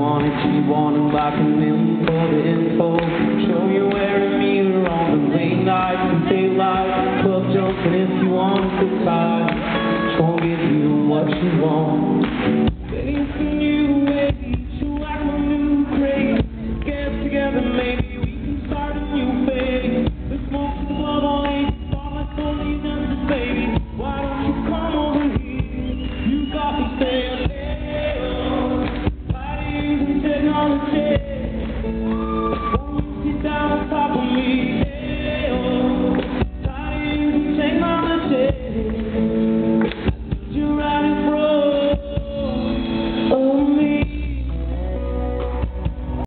want it, she want it like a million for the info. Show you where to meet her on the late nights and daylight. Club jumping if you want to fight.